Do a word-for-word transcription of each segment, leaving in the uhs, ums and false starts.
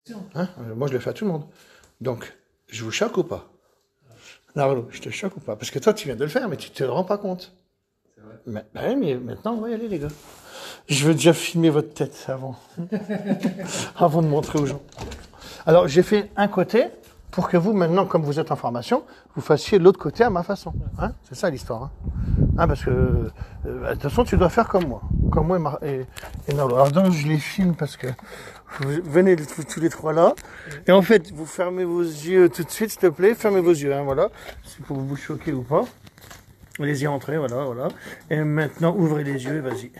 Hein, moi, je le fais à tout le monde. Donc, je vous choque ou pas? Narlo, je te choque ou pas? Parce que toi, tu viens de le faire, mais tu te rends pas compte. C'est vrai. Mais, bah, mais maintenant, on va y aller, les gars. Je veux déjà filmer votre tête avant. Avant de montrer aux gens. Alors, j'ai fait un côté pour que vous, maintenant, comme vous êtes en formation, vous fassiez l'autre côté à ma façon. Hein, c'est ça l'histoire. Hein. Hein, parce que, euh, de toute façon, tu dois faire comme moi. Comme moi et, Mar et, et Narlo. Alors, donc, je les filme parce que vous venez tous les trois là. Et en fait, vous fermez vos yeux tout de suite, s'il te plaît. Fermez vos yeux, hein, voilà. C'est pour vous choquer ou pas. Les yeux entrez, voilà, voilà. Et maintenant, ouvrez les yeux et vas-y.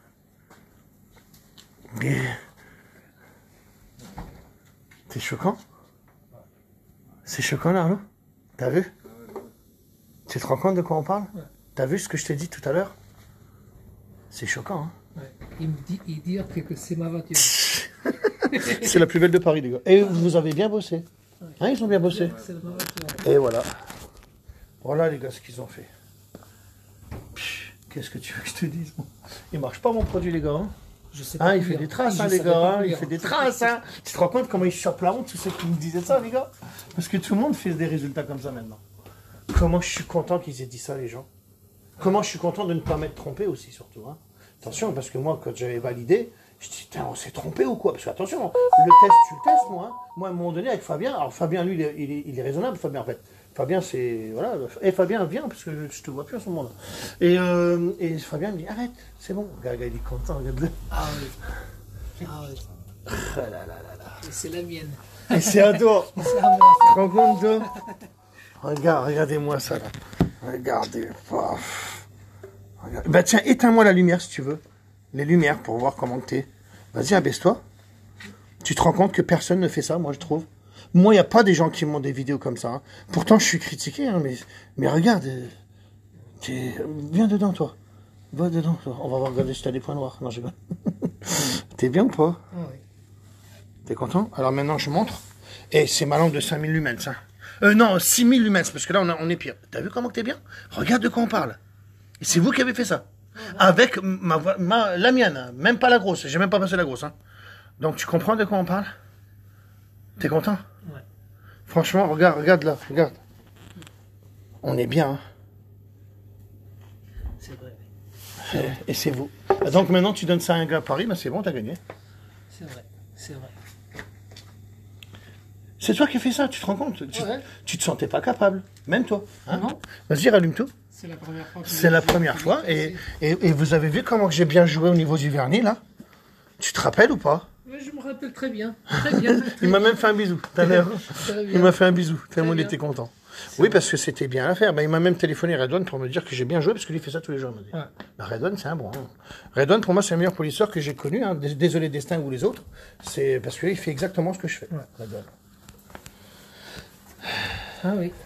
C'est choquant. C'est choquant, Narlo. T'as vu? Tu te rends compte de quoi on parle? Ouais. T'as vu ce que je t'ai dit tout à l'heure? C'est choquant, hein? Ouais. Il me dit, il dit que, que c'est ma voiture. C'est la plus belle de Paris, les gars. Et vous avez bien bossé. Hein, ils ont bien bossé. C'est ma voiture. Et voilà. Voilà, les gars, ce qu'ils ont fait. Qu'est-ce que tu veux que je te dise? Il marche pas, mon produit, les gars. Hein? Je sais Hein, pas il fait lire. des traces, Je hein, les savais gars. pas Hein, il lire. fait des traces. Hein. Tu te rends compte comment il chope la honte, tous ceux qui me disaient ça, les gars? Parce que tout le monde fait des résultats comme ça maintenant. Comment je suis content qu'ils aient dit ça, les gens. Comment je suis content de ne pas m'être trompé aussi, surtout. Hein. Attention, parce que moi, quand j'avais validé, je dis, on s'est trompé ou quoi? Parce que attention, le test, tu le testes, moi. Hein. Moi, à un moment donné, avec Fabien, alors Fabien, lui, il est, il est, il est raisonnable, Fabien, en fait. Fabien, c'est. Voilà. Et Fabien, viens, parce que je te vois plus en ce moment-là. Et, euh, et Fabien me dit, arrête, c'est bon. Regarde, il est content, regarde-le. Ah oui. Ah oui. Ah là là là là. Et c'est la mienne. Et c'est à toi. C'est à moi. Tu te rends compte, toi? Regarde, regardez-moi ça, là. Regardez. Paf. Regarde. Bah tiens, éteins-moi la lumière, si tu veux. Les lumières, pour voir comment t'es. Vas-y, abaisse-toi. Tu te rends compte que personne ne fait ça, moi, je trouve. Moi, il n'y a pas des gens qui montent des vidéos comme ça. Hein. Pourtant, je suis critiqué, hein, mais, mais regarde. T'es... Viens dedans, toi. Va dedans, toi. On va voir, regarder si t'as des points noirs. Non, je rigole. T'es bien ou pas? Ah oui. T'es content? Alors maintenant, je montre. Et c'est ma lampe de cinq mille lumens. Hein. Euh, non, six mille lumens, parce que là, on, a, on est pire. T'as vu comment t'es bien? Regarde de quoi on parle. Et c'est vous qui avez fait ça. Avec ma, ma, la mienne, hein. Même pas la grosse. J'ai même pas passé la grosse. Hein. Donc, tu comprends de quoi on parle? T'es content? Ouais. Franchement, regarde, regarde là, regarde. On est bien. Hein. C'est vrai. Et, et c'est vous. Donc maintenant, tu donnes ça à un gars à Paris, ben c'est bon, t'as gagné. C'est vrai. C'est vrai. C'est toi qui fais ça, tu te rends compte? Tu, Ouais. tu te sentais pas capable, même toi. Hein? Non. Vas-y, rallume tout. C'est la première fois. que C'est je- la première fois. Et, et, et vous avez vu comment j'ai bien joué au niveau du vernis, là? Tu te rappelles ou pas? Oui, je me rappelle très bien. Très bien. Il m'a même fait un bisou, tout à l'heure. Très bien. Il m'a fait un bisou, tellement il bien. était content. Oui, parce que c'était bien à faire. Ben, il m'a même téléphoné Redouane pour me dire que j'ai bien joué, parce qu'il fait ça tous les jours. Il m'a dit. Ouais. Ben, Redouane, c'est un bon. Hein. Redouane, pour moi, c'est le meilleur polisseur que j'ai connu. Hein. Désolé Destin ou les autres. C'est parce qu'il fait exactement ce que je fais. Ouais. Redouane. Ah oui.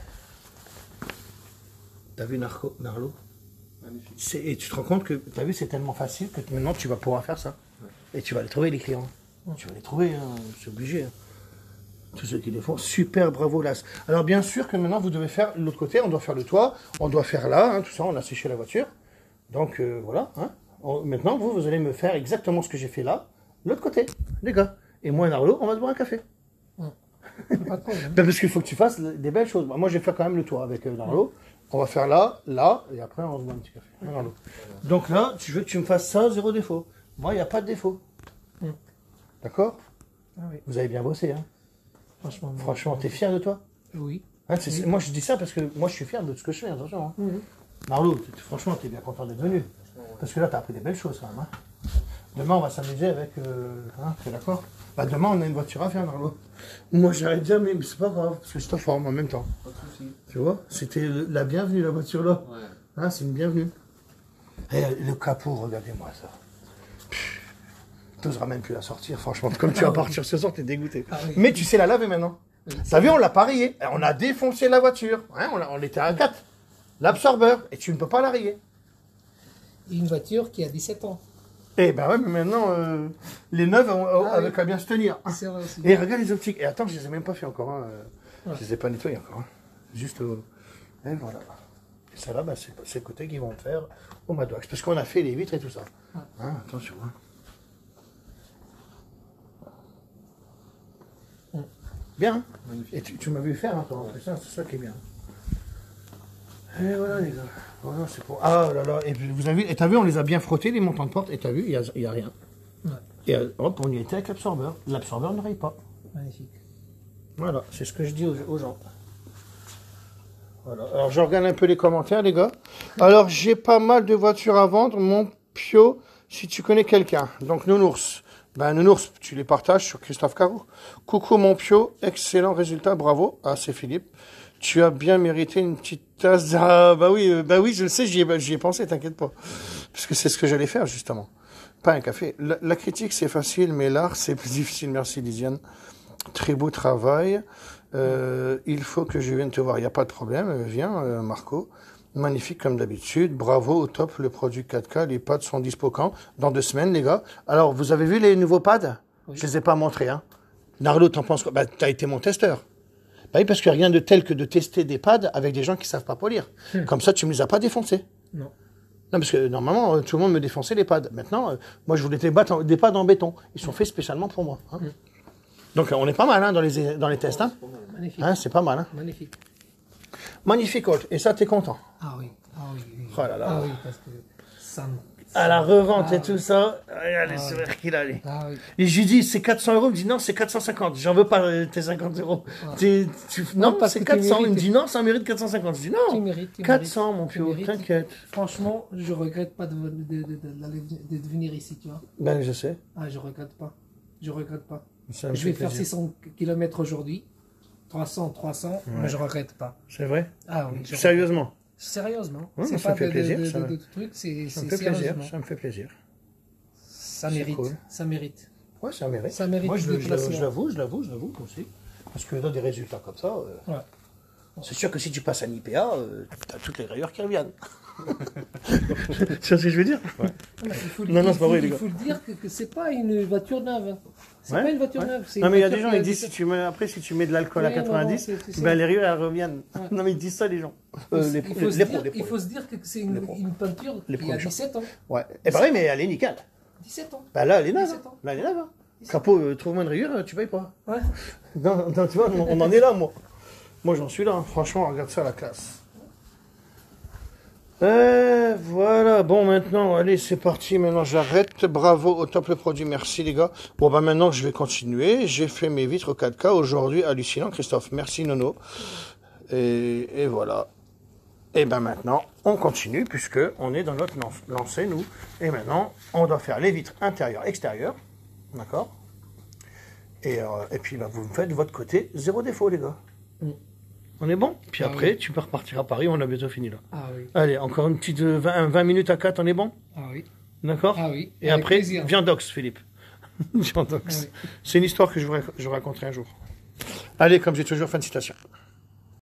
T'as vu Narco, Narlo? Magnifique. C'est- Et tu te rends compte que, t'as vu, c'est tellement facile que maintenant tu vas pouvoir faire ça. Et tu vas les trouver, les clients. Tu vas les trouver, hein, c'est obligé. Hein. Tous ceux qui les font, super, bravo, Las. Alors bien sûr que maintenant vous devez faire l'autre côté, on doit faire le toit, on doit faire là, hein, tout ça, on a séché la voiture. Donc euh, voilà, hein. On- maintenant vous, vous allez me faire exactement ce que j'ai fait là, l'autre côté, les gars. Et moi et Narlo, on va se boire un café. Pas de problème. Ben, parce qu'il faut que tu fasses des belles choses. Moi, je vais faire quand même le toit avec euh, Narlo. On va faire là, là, et après, on se boit un petit café. Hein, Narlo. Donc là, tu veux que tu me fasses ça, zéro défaut. Moi, il n'y a pas de défaut. Mm. D'accord? Ah oui. Vous avez bien bossé, hein? Franchement. Franchement, t'es fier de toi? Oui. Hein, c'est- Moi, je dis ça parce que moi, je suis fier de ce que je fais, attention. Hein. Narlo, t'es- franchement, t'es bien content d'être venu. Parce que là, t'as appris des belles choses, quand même. Hein. Demain, on va s'amuser avec... Euh, hein, t'es d'accord? Bah, demain, on a une voiture à faire, Narlo. Moi, j'arrête jamais, mais c'est pas grave, parce que je te forme en même temps. Pas de soucis. Tu vois? C'était le- la bienvenue, la voiture là. Ouais. Hein, c'est une bienvenue. Et le capot, regardez-moi ça. T'oseras même plus la sortir, franchement. Comme tu vas partir ce soir, t'es dégoûté. Ah oui. Mais tu sais la laver maintenant. Oui, T'as vu, on l'a pas rayé. On a défoncé la voiture. Hein, on, l'a- on était à quatre. L'absorbeur. Et tu ne peux pas la rayer. Une voiture qui a dix-sept ans. Eh ben ouais, mais maintenant, euh, les neuves, on, on- Ah avec oui. à bien se tenir. C'est vrai aussi. Et regarde les optiques. Et attends, je les ai même pas fait encore. Hein. euh, Ouais. Je les ai pas nettoyés encore. Hein. Juste au... Et voilà. Et ça là, bah, c'est c'est le côté qu'ils vont faire au Madouax. Parce qu'on a fait les vitres et tout ça. Hein, attention. Hein. Bien, hein? Magnifique. Et tu, tu m'as vu faire, hein, toi, en plus, hein, c'est ça qui est bien. Et voilà, les gars. Voilà, c'est pour... Ah là là, et puis, vous avez vu, et t'as vu, on les a bien frottés, les montants de porte, et t'as vu, il n'y a, il y a rien. Ouais. Et euh, hop, on y était avec l'absorbeur. L'absorbeur ne raye pas. Magnifique. Voilà, c'est ce que je dis aux, aux gens. Voilà. Alors, je regarde un peu les commentaires, les gars. Alors, j'ai pas mal de voitures à vendre. Mon Pio, si tu connais quelqu'un. Donc, Nounours. Ben, Nounours, tu les partages sur Christophe Carreau. Coucou, mon Pio. Excellent résultat. Bravo. Ah, c'est Philippe. Tu as bien mérité une petite tasse. Ah, bah oui, euh, bah oui, je le sais, j'y ai, j'y ai pensé, t'inquiète pas. Parce que c'est ce que j'allais faire, justement. Pas un café. La, la critique, c'est facile, mais l'art, c'est plus difficile. Merci, Lisiane. Très beau travail. Euh, il faut que je vienne te voir. Il n'y a pas de problème. Viens, euh, Marco. Magnifique comme d'habitude. Bravo, au top. Le produit quatre K. Les pads sont dispo quand? Dans deux semaines, les gars. Alors, vous avez vu les nouveaux pads? Oui. Je ne les ai pas montrés. Hein. Narlo, t'en penses quoi? Bah, t'as été mon testeur. Bah oui, parce qu'il n'y a rien de tel que de tester des pads avec des gens qui ne savent pas polir. Hum. Comme ça, tu ne me les as pas défoncés. Non. Non, parce que normalement, euh, tout le monde me défonçait les pads. Maintenant, euh, moi, je voulais des, battes- des pads en béton. Ils sont faits spécialement pour moi. Hein. Hum. Donc, on est pas mal hein, dans, les, dans les tests. Hein. Magnifique. Hein, c'est pas mal. Hein. Magnifique. Magnifique, Holt. Et ça, t'es content. Ah oui. Ah oui. oui. Oh là là. Ah oui, parce que ça me... À la revente Ah et tout oui. ça. Regarde les Ah sourires qu'il a, lui. Ah oui. Et je lui dis, c'est quatre cents euros. Il me dit, non, c'est quatre cent cinquante. J'en veux pas euh, tes cinquante euros. Ah. T'es- tu- Non, Non, parce c'est que tu quatre cents. Il me mérites. dit, non, ça mérite quatre cent cinquante. Je dis, Tu non. mérites. tu quatre mérites. cents, mon Tu pio. mérites. T'inquiète. Franchement, je regrette pas de, de, de, de, d'aller- de, de venir ici, tu vois. Ben, je sais. Ah, je regrette pas. Je regrette pas. Ça me Je fait vais faire plaisir. six cents kilomètres aujourd'hui. trois cents, trois cents, mais je regrette pas. C'est vrai? Ah oui. je Sérieusement? regrette. Sérieusement. Ouais, c'est ça pas me fait de, plaisir, de, ça de, me- de, de trucs, c'est Ça me c'est fait plaisir. sérieusement. Ça me fait plaisir. Ça C'est mérite. cool. Ça mérite. Ouais, ça mérite. Ça mérite Moi, je, du je- déplacement. je l'avoue, je l'avoue, je l'avoue aussi. Parce que dans des résultats comme ça, euh, Ouais. c'est sûr que si tu passes à I P A, euh, t'as toutes les rayures qui reviennent. Tu sais ce que je veux dire? Mais il faut, Non, non, il c'est pas faut- vrai, les il gars. faut le dire que, que c'est pas une voiture neuve. hein. C'est Ouais, pas une voiture ouais. neuve. c'est Non, une mais il y a des voiture gens, qui ils a disent, si dix-sept tu mets, après, si tu mets de l'alcool à Oui, non, non, quatre-vingt-dix, c'est- c'est ça. ben, les rayures, elles reviennent. Ouais. Non, mais ils disent ça, les gens. Il Euh, faut, les, il faut les, se les dire, pros, les il pros. faut se dire que c'est Les une, pros. une peinture Les qui pros, a les gens. dix-sept ans. Ouais. Et pareil, mais elle est nickel. dix-sept ans. Bah là, elle est neuve. dix-sept hein. ans. Là, elle est neuve. hein. Capot, euh, trouve-moi une rayure, euh, tu payes pas. Ouais. Non, non, tu vois, on, on en est là, moi. Moi, j'en suis là. hein. Franchement, regarde ça, la classe. Euh, voilà, bon maintenant, allez, c'est parti, maintenant j'arrête. Bravo, au top le produit, merci les gars. Bon, bah maintenant je vais continuer. J'ai fait mes vitres au quatre K aujourd'hui, hallucinant, Christophe. Merci Nono. Et, et voilà. Et ben maintenant, on continue, puisque on est dans notre lan- lancée, nous. Et maintenant, on doit faire les vitres intérieures, extérieures. D'accord? Et, euh, et puis, bah, vous me faites de votre côté, zéro défaut, les gars. Mm. On est bon? Puis Ah après, oui. tu peux repartir à Paris, on a bientôt fini là. Ah oui. Allez, encore une petite euh, vingt, vingt minutes à quatre, on est bon? Ah oui. D'accord? Ah oui. Et Avec après, plaisir. Viandox, Philippe. Viandox. Ah oui. C'est une histoire que je vous, rac- je vous raconterai un jour. Allez, comme j'ai toujours, fin de citation.